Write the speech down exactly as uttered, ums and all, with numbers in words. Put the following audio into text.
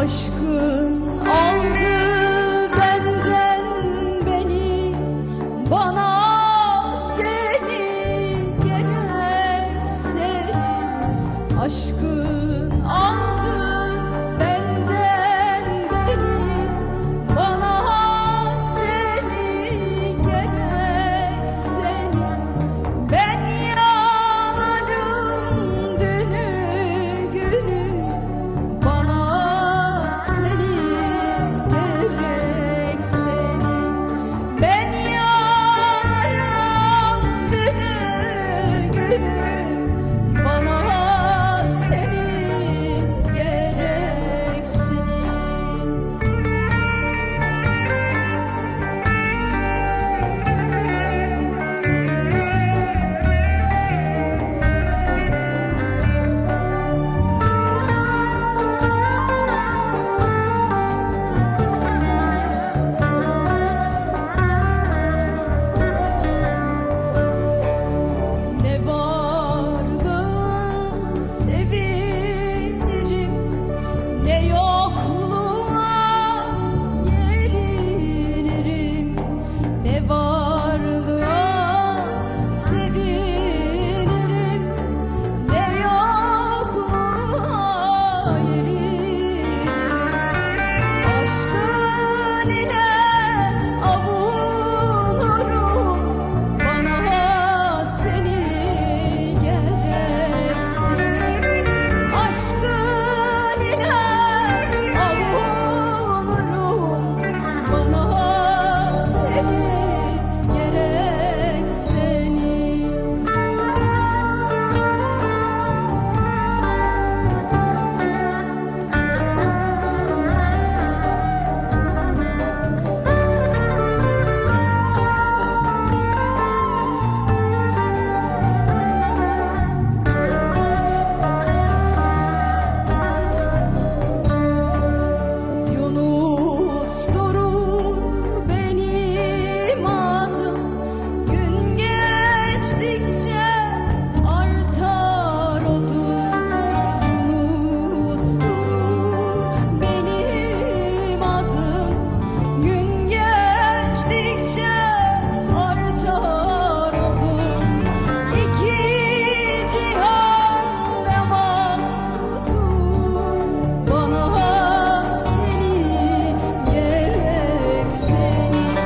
Aşkın aldı benden beni, bana seni gerek seni. Aşkın aldı benden beni, bana seni gerek seni. Ben yanarım dünü günü, bana seni gerek seni. Ben yanarım dünü günü, bana seni gerek seni. Ne varlığın sevinirim, ne yokluğa yerinirim. Ne varlığa sevinirim, ne yokluğa yerinirim. Aşkın ile avunurum, bana seni gerek seni. Aşkın ile avunurum, bana seni gerek seni. Yunus durur benim adım, gün geçtikçe artar odum. Yunus durur benim adım, gün geçtikçe artar odum. İki cihanda maksudum, bana seni gerek seni.